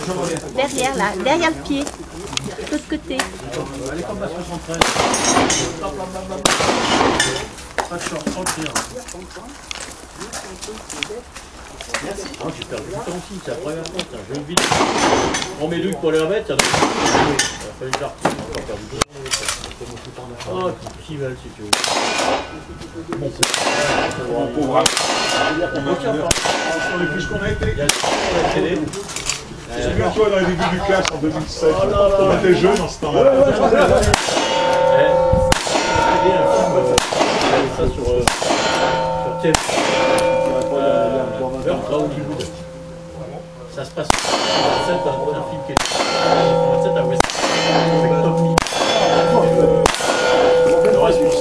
Derrière, là, derrière le pied. De l'autre côté. Allez comme la 73. Pas de short, sans le tir. Merci. Ah, j'ai perdu du temps aussi, c'est la première fois. Je vais vite. Je prends mes douilles pour les remettre, ça va. Il a fallu que j'arrête. Encore perdu du temps. Oh, qui veulent si tu veux. Bon, c'est pauvre. On est plus qu'on a été. Il y a la télé. J'ai vu toi dans les débuts du classe en 2007. Oh là là. On était jeunes en ce temps-là. Ça sur TF. Meurtre à Hollywood. Ça se passe sur un film qui est à West. Avec Tommy. Le responsable.